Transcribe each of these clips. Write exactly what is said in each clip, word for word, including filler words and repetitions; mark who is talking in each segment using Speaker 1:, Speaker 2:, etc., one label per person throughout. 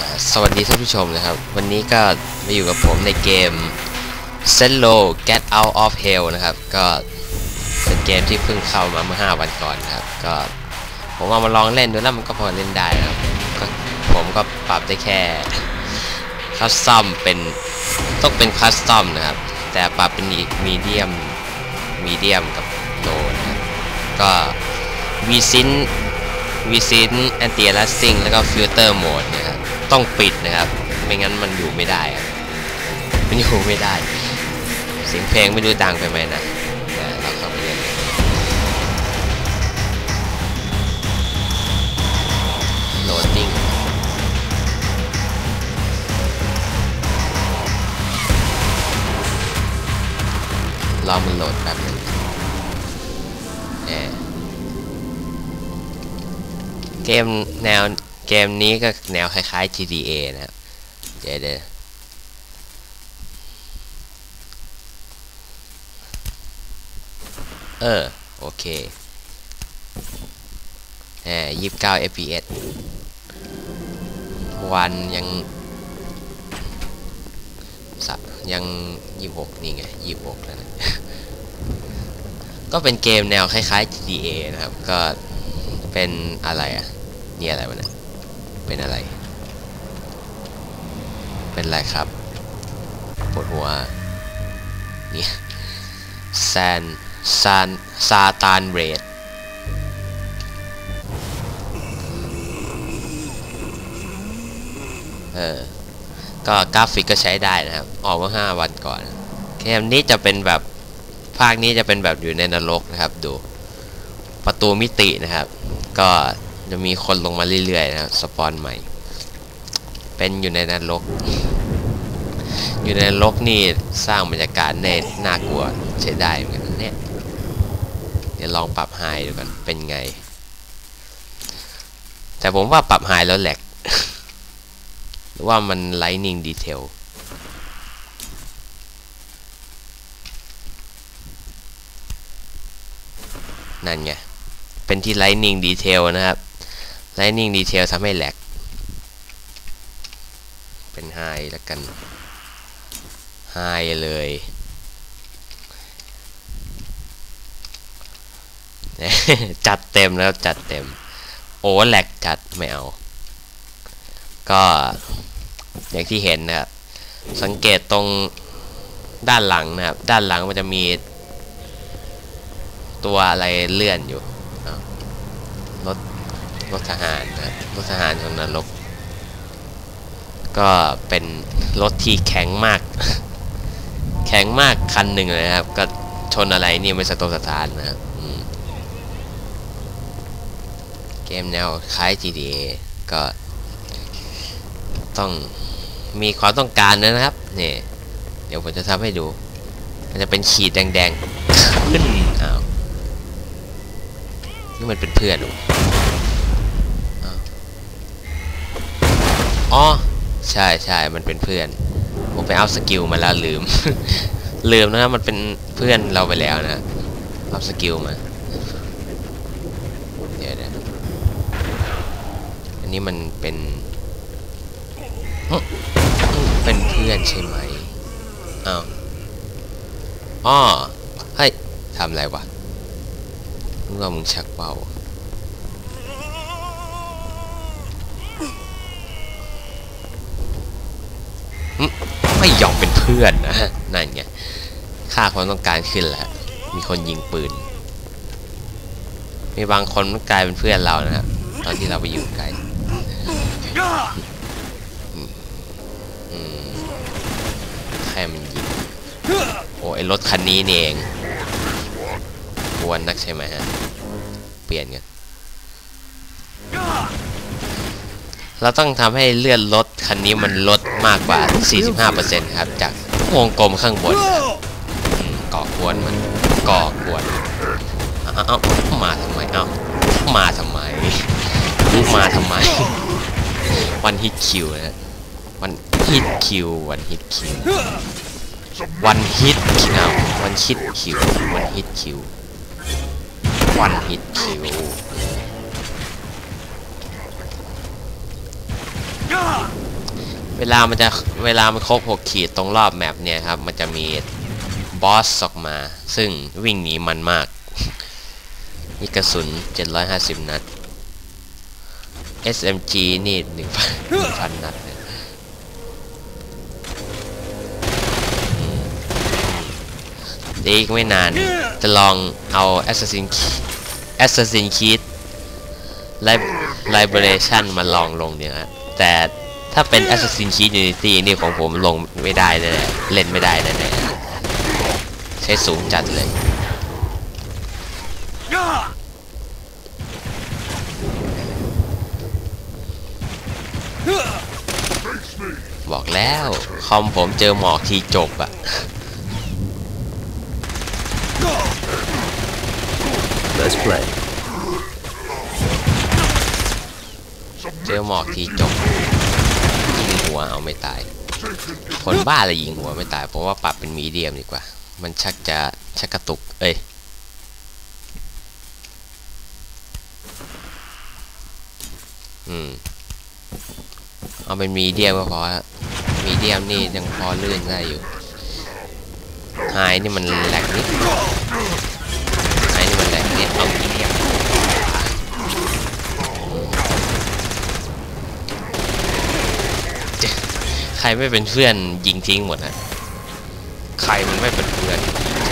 Speaker 1: สวัสดีท่านผู้ชมนะครับวันนี้ก็มาอยู่กับผมในเกม Cello Get Out of Hell นะครับก็เป็นเกมที่เพิ่งเข้ามาเมื่อห้าวันก่อนนะครับก็ผมเอามาลองเล่นดูแล้วมันก็พอเล่นได้นะครับก็ผมก็ปรับได้แค่คัสตอมเป็นต้องเป็นคัสตอมนะครับแต่ปรับเป็นมีเดียมมีเดียมกับโลนะครับก็วีซินวีซินแอนตี้ลัสซิ่งแล้วก็ฟิลเตอร์โหมดนะครับต้องปิดนะครับไม่งั้นมันอยู่ไม่ได้ครับมันอยู่ไม่ได้เสียงเพลงไม่รู้ดังไปไหมนะเราเข้าไปเล่นโหลดดิ้งรอมันโหลดแป๊บนึงเกมแนวเกมนี้ก็แนวคล้ายๆ จี ที เอ นะครับเดี๋ยวเดี๋ยวเออโอเคแหมยี่สิบเก้า เอฟ พี เอส วันยังสับยังยี่สิบหกนี่ไงยี่สิบหกแล้วนะ ก็เป็นเกมแนวคล้ายๆ จี ที เอ นะครับก็เป็นอะไรอ่ะนี่อะไรวะเนี่ยเป็นอะไรเป็นอะไรครับปวดหัวนี่แซนซานซาตานเรดเออก็กราฟิกก็ใช้ได้นะครับออกมาห้าวันก่อนเกมนี้จะเป็นแบบภาคนี้จะเป็นแบบอยู่ในนรกนะครับดูประตูมิตินะครับก็จะมีคนลงมาเรื่อยๆนะครับสปอนใหม่เป็นอยู่ในนรกอยู่ในนรกนี่สร้างบรรยากาศในน่ากลัวใช้ได้เหมือนกันเนี่ยเดี๋ยวลองปรับไฮดูกันเป็นไงแต่ผมว่าปรับไฮแล้วแหลกหรือว่ามัน Lightning Detail นั่นไงเป็นที่ Lightning Detail นะครับ Lightning Detail ทำให้แหลกเป็น High แล้วกัน High เลยจัดเต็มแล้วจัดเต็มโอ้แหลกจัดไม่เอาก็อย่างที่เห็นนะครับสังเกตตรงด้านหลังนะครับด้านหลังมันจะมีตัวอะไรเลื่อนอยู่รถรถทหารนะครับรถทหารของนรกก็เป็นรถที่แข็งมาก แข็งมากคันหนึ่งเลยนะครับก็ชนอะไรนี่ไม่สะทกสะท้านนะครับเกมแนวคล้าย จี ที เอ ก็ต้องมีความต้องการนะครับนี่เดี๋ยวผมจะทำให้ดูมันจะเป็นขีดแดงๆขึ้นอ้าวนี่มันเป็นเพื่อนอ๋อใช่ใช่มันเป็นเพื่อนผมไปเอาสกิลมาแล้วลืม ลืมนะครับมันเป็นเพื่อนเราไปแล้วนะเอาสกิลมาเดี๋ยวเดี๋ยวอันนี้มันเป็นเป็นเพื่อนใช่ไหมอ้าวอ๋อเฮ้ยทำอะไรวะมึงว่ามึงชักเบาไม่ยอมเป็นเพื่อนนะนั่นไงค่าความต้องการขึ้นแล้วมีคนยิงปืนมีบางคนมันกลายเป็นเพื่อนเรานะครับตอนที่เราไปอยู่ไกลแค่มันยิงโอ้ไอรถคันนี้นี่เองกวนนักใช่ไหมฮะเปลี่ยนกันเราต้องทำให้เลื่อนรถคันนี้มันลดมากกว่า สี่สิบห้าเปอร์เซ็นต์ ครับจากวงกลมข้างบนก่อกวนมันก่อกวนเอ้ามาทำไมเอ้ามาทำไมมาทำไมวันฮิตคิวนะวันฮิตคิววันฮิตคิววันฮิตคิววันฮิตคิววันฮิตคิววันฮิตคิวเวลามันจะเวลามันครบหกขีดตรงรอบแมปเนี่ยครับมันจะมีบอสออกมาซึ่งวิ่งหนีมันมากมีกระสุนเจ็ดร้อยห้าสิบนัด เอส เอ็ม จี นี่ หนึ่งพัน นัดเนี่ยอีกไม่นานจะลองเอา Assassin's Assassin's Creed Liberation มาลองลงเนี่ยนะแต่ถ้าเป็น Assassin's Creed Unity นี่ของผมลงไม่ได้แน่เล่นไม่ได้แน่ใช้สูงจัดเลยบอกแล้วคอมผมเจอหมอกทีจบอะ
Speaker 2: Let's play
Speaker 1: เจอหมอกทีจบยิงหัวเอาไม่ตายคนบ้าเลยยิงหัวไม่ตายเพราะว่าปรับเป็นมีเดียมดีกว่ามันชักจะชักกระตุกเอ้ยอืมเอาเป็นมีเดียมก็พอมีเดียมนี่ยังพอลื่นได้อยู่ไฮนี่มันแหลกนิดไฮนี่มันแหลกนิดเอามีเดียมใครไม่เป็นเพื่อนยิงทิ้งหมดนะใครมันไม่เป็นเพื่อน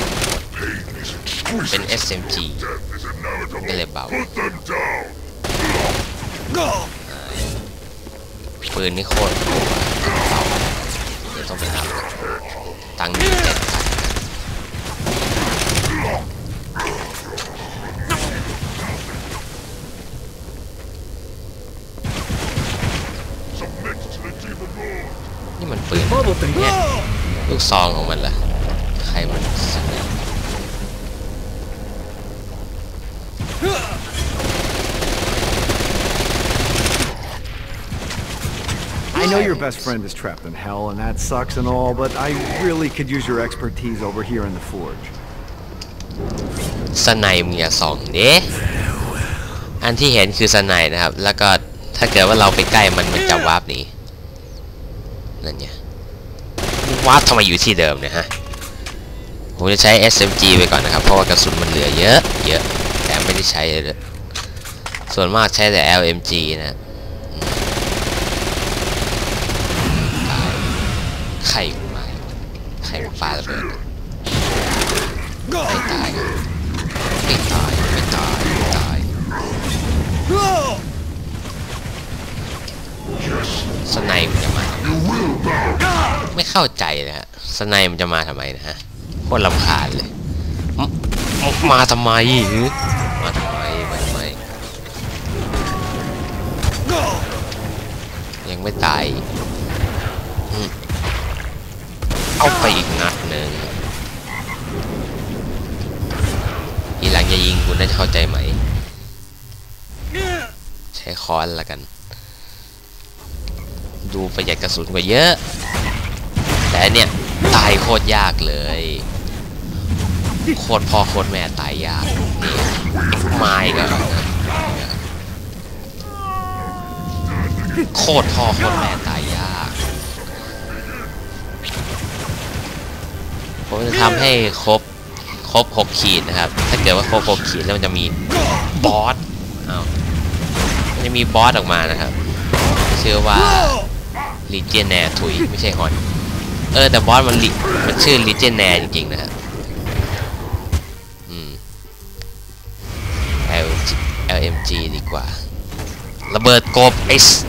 Speaker 1: เป็น เอส เอ็ม จี ก็เลยเบาปืนนี่โคตรโหดเบาเดี๋ยวต้องไปทำตังค์นี่เจ็ดพันนี่มันปืนเนี่ยลูกซองของมันล่ะใครมันสักเนี่ย
Speaker 2: I know your best friend is trapped in hell, and that sucks and all, but I really could use your expertise over here in the forge.
Speaker 1: สไนมึงอย่าส่องเด้อันที่เห็นคือสไนนะครับแล้วก็ถ้าเกิดว่าเราไปใกล้มันมันจะวาร์ปหนีนั่นไงวาร์ปทำไมอยู่ที่เดิมเนี่ยฮะผมจะใช้ เอส เอ็ม จี ไปก่อนนะครับเพราะว่ากระสุนมันเหลือเยอะเยอะแต่ไม่ได้ใช้เลยส่วนมากใช้แต่ แอล เอ็ม จี นะไข่มาไข่มาปลาระเบิดไม่ตายไม่ตายไม่ตายไม่ตายสไนมันจะมาไม่เข้าใจนะฮะสไนมันจะมาทำไมนะฮะโคตรรำคาญเลยมาทำไมมาทำไมมาทำไมยังไม่ตายเอาไปอีกนัดหนึ่งทีหลังจะยิงคุณได้เข้าใจไหมใช้ค้อนละกันดูประหยัดกระสุนกว่าเยอะแต่เนี่ยตายโคตรยากเลยโคตรพ่อโคตรแม่ตายยากนี่ไม้ก็โคตรพ่อโคตรแม่ตายยากผมจะทำให้ครบครบหกขีดนะครับถ้าเกิดว่าครบหกขีดแล้วมันจะมีบอสอ้าวมันจะมีบอสออกมานะครับชื่อว่าลีเจนแนร์ถุยไม่ใช่ฮอนเออแต่บอสมันลิมันชื่อลีเจนแนร์จริงๆนะครับอืม L แอล เอ็ม จี ดีกว่าระเบิดกบไอส์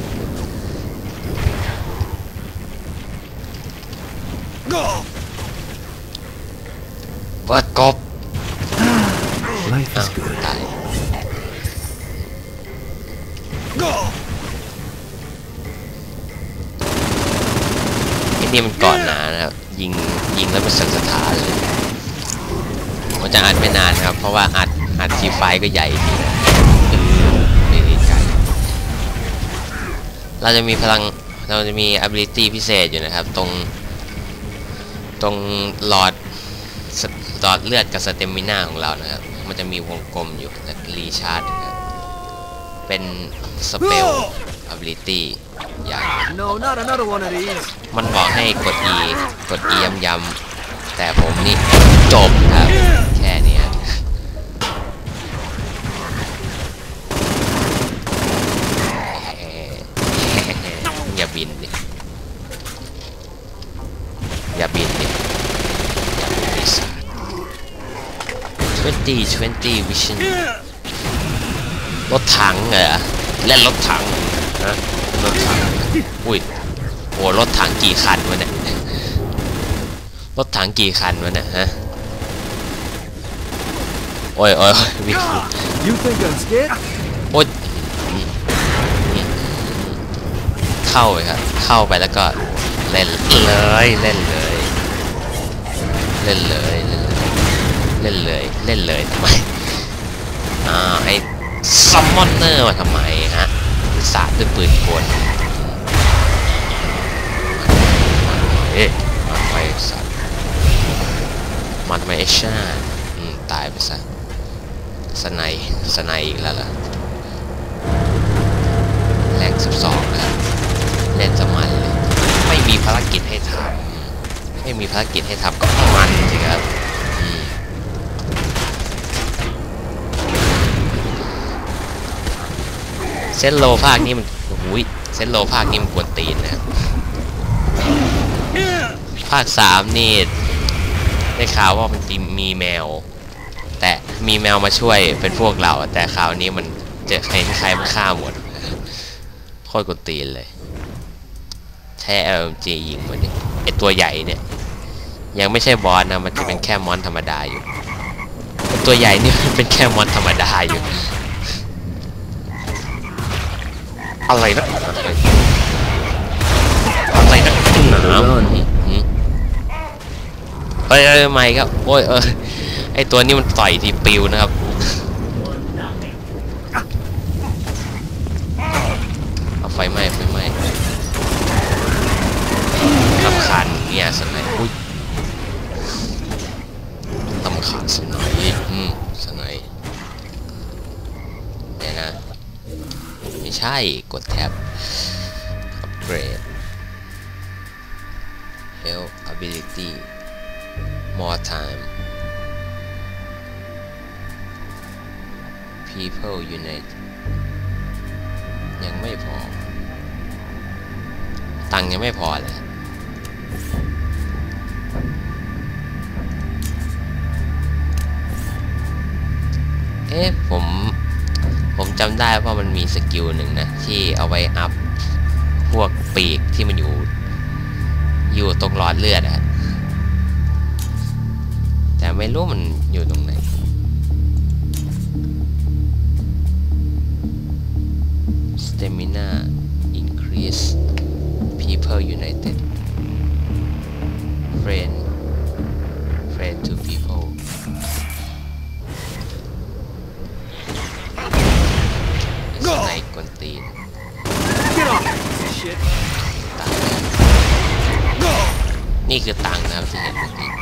Speaker 1: เปิดกบอ้าวตายไอ้นี่มันก่อนหนานะครับยิงยิงแล้วมันสั่นสะท้านเลยมันจะอัดไม่นานครับเพราะว่าอัดอัดทีไฟก็ใหญ่ดีไม่ได้ไกลเราจะมีพลังเราจะมี ability พิเศษอยู่นะครับตรงตรงหลอดหลอดเลือดกับสเตมิน่าของเรานะครับมันจะมีวงกลมอยู่และรีชาร์จนะครับเป็นสเปล ability อย่าง
Speaker 2: No, not another one of these.
Speaker 1: มันบอกให้กด E กด E ย้ำๆแต่ผมนี่จบครับแค่นี้อย่าบินดิอย่าบินดิอย่าบินดิสัตว์ยี่สิบ ยี่สิบ vision รถถังเหรอเล่นรถถังนะรถถังอุ้ยโอ้รถถังกี่คันวะเนี่ยรถถังกี่คันวะเนี่ยฮะโอ้ยโอ้ยวิ่ง
Speaker 2: You think I'm scared?
Speaker 1: โอ้ยเข้าไปครับเข้าไปแล้วก็เล่นเลยเล่นเลยเล่นเลยเล่นเลยเล่นเลยทำไมอ่าให้ซัมมอนเนอร์มาทำไมฮะสาดด้วยปืนกลเอ๊ะมาทำไมสัตว์มาทำไมเอชาอืมตายไปซะสไนสไนอีกแล้วล่ะแรงสิบสองแล้วเล่นสมันเลยไม่มีภารกิจให้ทำไม่มีภารกิจให้ทำก็มันสิครับเซนโลภาคนี้มันหูยเซนโลภาคนี้มันกวนตีนนะครับภาคสามนี่ได้ข่าวว่ามันมีแมวแต่มีแมวมาช่วยเป็นพวกเราแต่คราวนี้มันเจอใครใครมันฆ่าหมดโคตรกวนตีนเลยแช่ แอล เอ็ม จี ยิงมันดิไอตัวใหญ่เนี่ยยังไม่ใช่บอสนะมันจะเป็นแค่มอนธรรมดาอยู่ตัวใหญ่นี่เป็นแค่มอนธรรมดาอยู่อะไรนะอะไรนะหนาวเฮ้ยไม่ครับโอ้ยเออไอตัวนี้มันต่อยทีปิวนะครับเอาไฟไหม้ไฟไหม้ลำคาญเนี่ยสไนอุ้ยลำคาญสไนอืมสไนเนี่ยนะไม่ใช่กดแท็บ upgrade health ability more time people unite ยังไม่พอตังค์ยังไม่พอเลยเอ๊ะผมผมจำได้ว่ามันมีสกิลหนึ่งนะที่เอาไว้อัพพวกปีกที่มันอยู่อยู่ตรงหลอดเลือดอะแต่ไม่รู้มันอยู่ตรงไหน stamina increase people united friend friend to peopleสไนกวนตีนนี่คือตังค์นะครับที่เห็นเมื่อกี้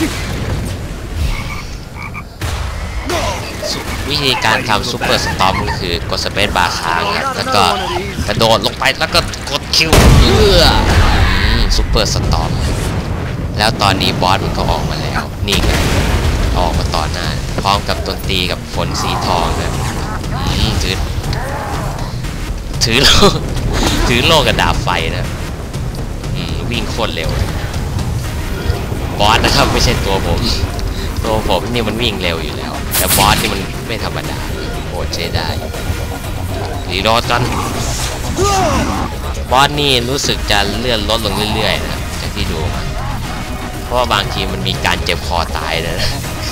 Speaker 1: วิธีการทำซูเปอร์สตอมก็คือกดสเปซบาร์ค้างครับแล้วก็กระโดดลงไปแล้วก็กดคิวเอื้อซูเปอร์สตอมแล้วตอนนี้บอสมันก็ออกมาแล้วนี่ไงออกมาต่อหน้าพร้อมกับดนตรีกับฝนสีทองนะถือถือโลถือโลกระดาบไฟนะวิ่งโคตรเร็วบอสนะครับไม่ใช่ตัวผมตัวผมนี่มันวิ่งเร็วอยู่แล้วแต่บอสนี่มันไม่ธรรมดาโหดใช้ได้รีโหลดกันบอสนี่รู้สึกจะเลื่อนลดลงเรื่อยๆนะจากที่ดูมาเพราะว่าบางทีมันมีการเจ็บคอตายนะ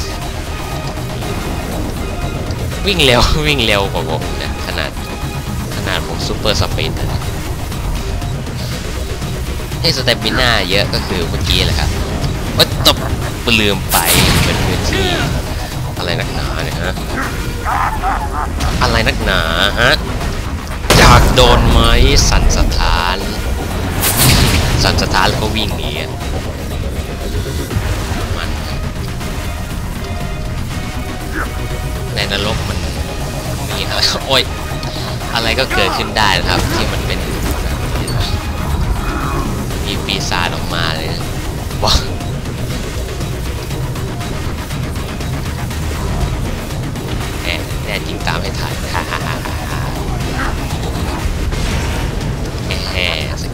Speaker 1: วิ่งเร็ววิ่งเร็วกว่าผมนะขนาดขนาดผมซูเปอร์สปีดนะให้สเตมิน่าเยอะก็คือเมื่อกี้แหละครับว่าตบลืมไปเป็นพื้นที่อะไรนักหนาเนี่ยฮะอะไรนักหนาฮะอยากโดนไหมสั่นสถานสั่นสถานแล้วก็วิ่งหนีมันในนรกมันมีอะไรโอ้ยอะไรก็เกิดขึ้นได้นะครับที่มันเป็น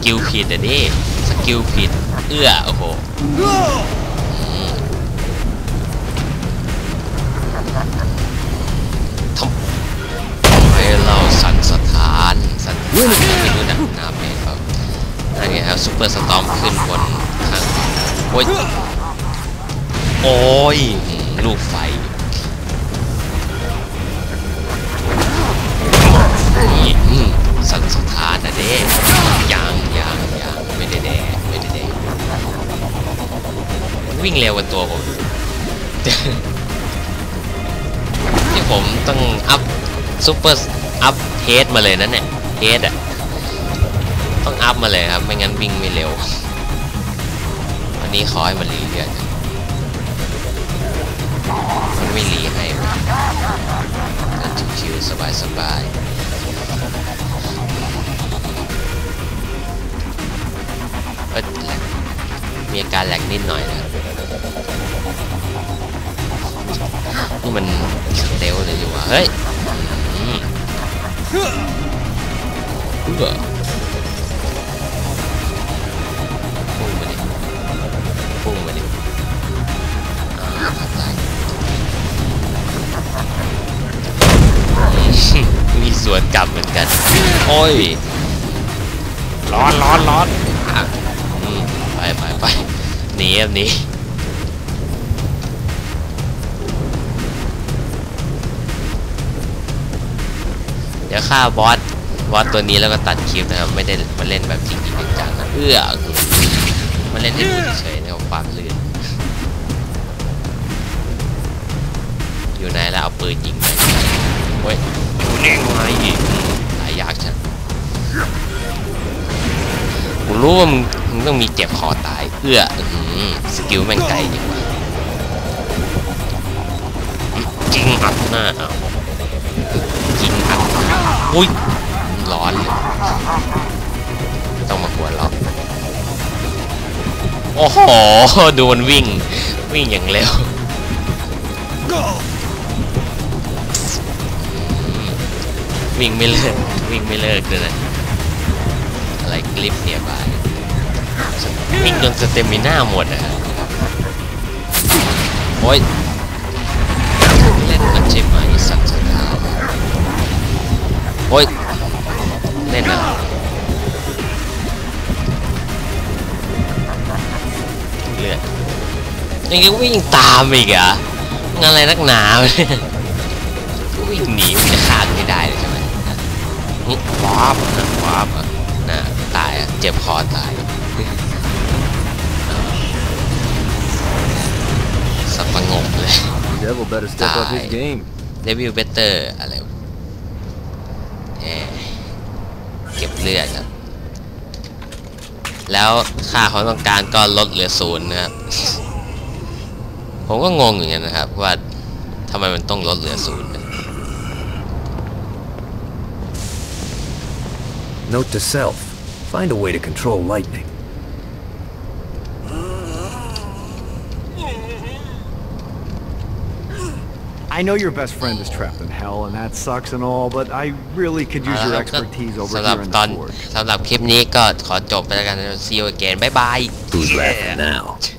Speaker 1: กิลผิดอ่ะดิสกิลผิดเอื้อโอ้โหทำไมเราสั่นสถานสั่นสถานไม่รู้นะนาเมนครับนั่นไงครับซุปเปอร์สตอมขึ้นบนทางโอ้ยโอ้ยลูกไฟนี่สั่นสถานนะเด้ยังยังยังไม่ได้แดงไม่ได้แดงวิ่งเร็วกว่าตัวผมที่ผมต้องอัพซุปเปอร์อัพเฮดมาเลยนะเนี่ยเฮดอ่ะต้องอัพมาเลยครับไม่งั้นวิ่งไม่เร็วอันนี้ขอให้มันรีเรื่อยมันไม่รีให้กันชิวๆสบายๆก็แหลกมีอาการแหลกนิดหน่อยนะนี่มันสเตลเลยอยู่วะเฮ้ยเพื่อพุ่งมาดิพุ่งมาดิอ่าขับได้มีสวนกลับเหมือนกันโอ้ยร้อนร้อนร้อนไปไปไปหนีแบบนี้เดี๋ยวฆ่าบอสบอสตัวนี้แล้วก็ตัดคลิปนะครับไม่ได้มาเล่นแบบจริงจริงจังนะเอื้อมาเล่นให้ดูเฉยๆนะครับความลื่นอยู่ไหนแล้วเอาปืนยิงไปโอ้ยอยู่นี่ไงหายากจังกูรู้ว่ามึงมึงต้องมีเจ็บคอตายเอื้อสกิลแม่งไกลจริงวะจริงอัดหน้าเอาจริงอัดอุ้ยร้อนเลยต้องมาหัวล็อกโอ้โหดูมันวิ่งวิ่งอย่างเร็ววิ่งไม่เลิกวิ่งไม่เลิกเลยนะอะไรกลิปเนี่ยบายวิ่งจนสเตมิน่าหมดอะโอ้ยเล่นมันใช่ไหมสัตว์สถานโอ้ยเล่นอะเลือดยังก็วิ่งตามอีกอะงานอะไรนักหนาเนี่ยวิ่งหนีมันจะฆ่าไม่ได้เลยใช่ไหมว้าบนะว้าบอะน่ะตายอะเจ็บคอตายสับประงกเลยตายเดวิลเบเตอร์อะไรเก็บเลือดครับแล้วค่าเขาต้องการก็ลดเหลือศูนย์นะครับผมก็งงอย่างเงี้ยนะครับว่าทำไมมันต้องลดเหลือศูนย์
Speaker 3: Note to self: find a way to control lightning.
Speaker 2: I know your best friend is trapped in hell, and that sucks and all, but I really could use your expertise over here in the forge.
Speaker 1: สำหรับคลิปนี้ก็ขอจบไปแล้วกัน See you again. Bye bye.
Speaker 3: Who's laughing now?